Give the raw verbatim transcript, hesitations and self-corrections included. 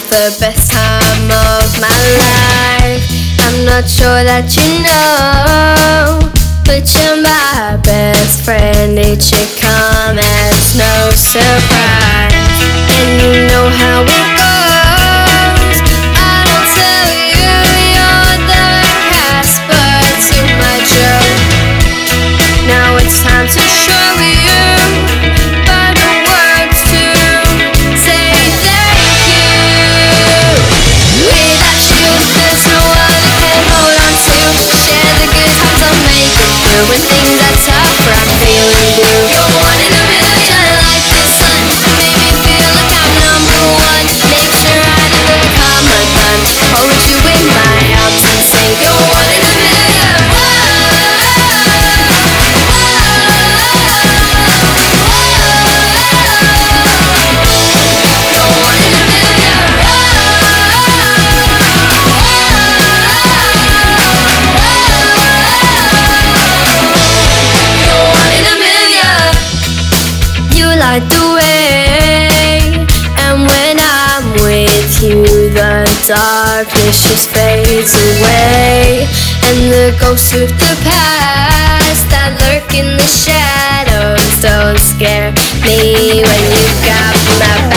the best time of my life. I'm not sure that you know, but you're my best friend. It should come as no surprise. And you know how it goes. I don't tell you you're the Casper to my Joe. Now it's time to show you by the words to say thank you. Without you, there's no one I can hold on to. Share the good times I'll make it through. When things are tougher, I'm feeling blue. You're one in a million, like the sun. Make me feel like I'm number one. Make sure I never come undone. Hold you in my arms and say you're one in a million. Light the way, and when I'm with you, the darkness just fades away, and the ghosts of the past that lurk in the shadows don't scare me when you got my back.